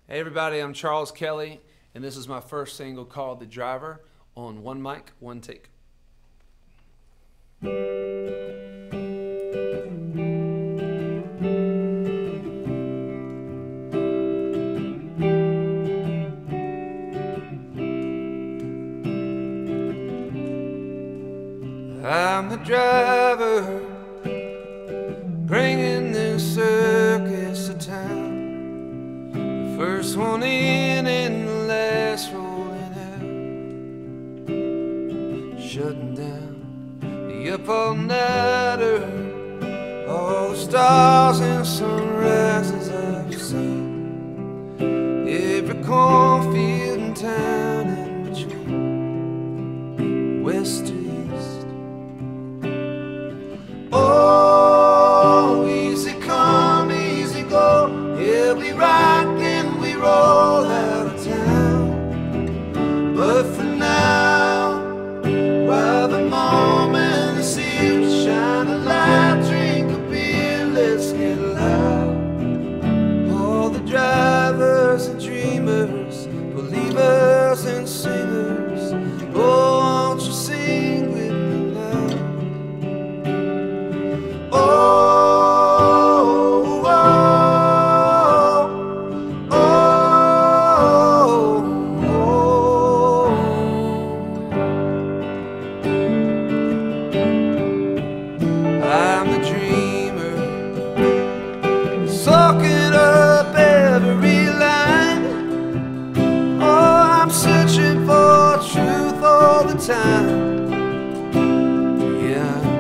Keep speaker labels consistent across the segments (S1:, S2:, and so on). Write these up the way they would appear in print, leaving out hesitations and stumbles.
S1: Hey everybody, I'm Charles Kelly, and this is my first single called The Driver on One Mic, One Take. I'm the driver, bringing this circus to town. The first one in and the last rolling out. Shutting down the up-all-nighter, all the stars and sunrises I've seen. Every cornfield and town in between, west to east. Oh, easy come, easy go. Yeah, we rock and we roll out of town. But for now, while the moment is here, shine a light, drink a beer, let's get loud. All the drivers and dreamers, believers and singers, oh, won't you sing with me now? I'm the dreamer, soaking up every line. Oh, I'm searching for truth all the time. Yeah,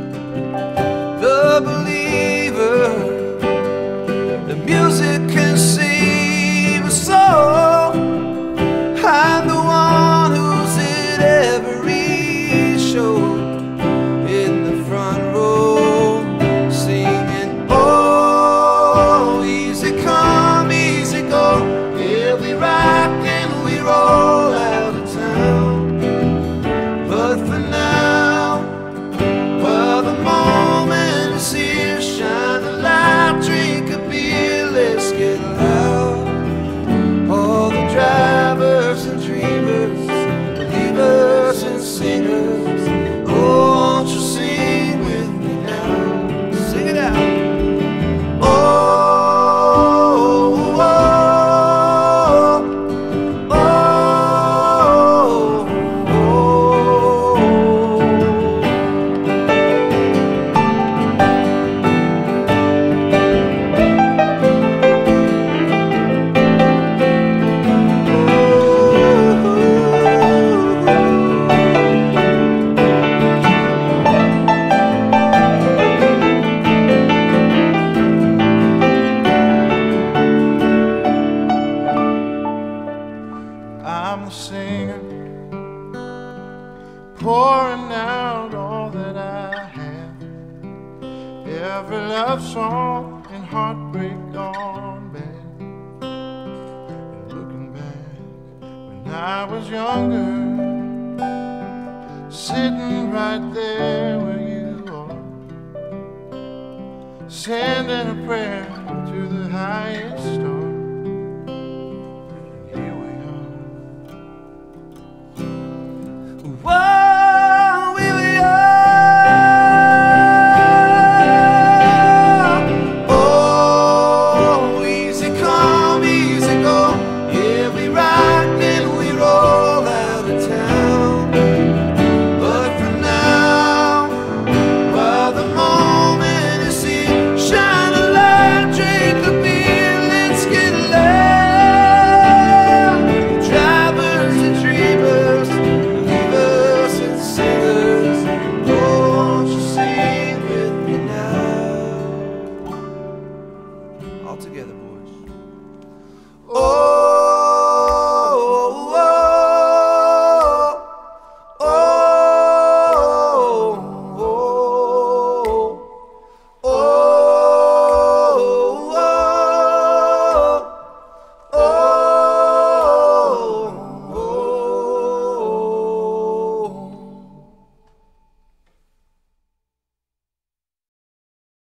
S1: the believer, the music can save a soul. I'm the one who's at every show, in the front row, singing, oh, easy come, easy go. Yeah, we rock and we roll out of town. But for now, while the moment is here, shine a light, drink a beer, let's get loud. All the drivers and dreamers, believers and singers, oh, won't you sing with me now? Sing it out. Oh, oh, oh, oh, I'm the singer, pouring out all that I have. Every love song and heartbreak gone bad. And looking back when I was younger, sitting right there where you are, sending a prayer to the highest star. Whoa, here we are. Oh, easy come, easy go. Yeah, we rock and we roll out of town. But for now, while the moment is here, shine a light, drink a beer, let's get loud. Drivers and dreamers, believers and singers, oh, won't you sing with me now? All together, boys. Oh,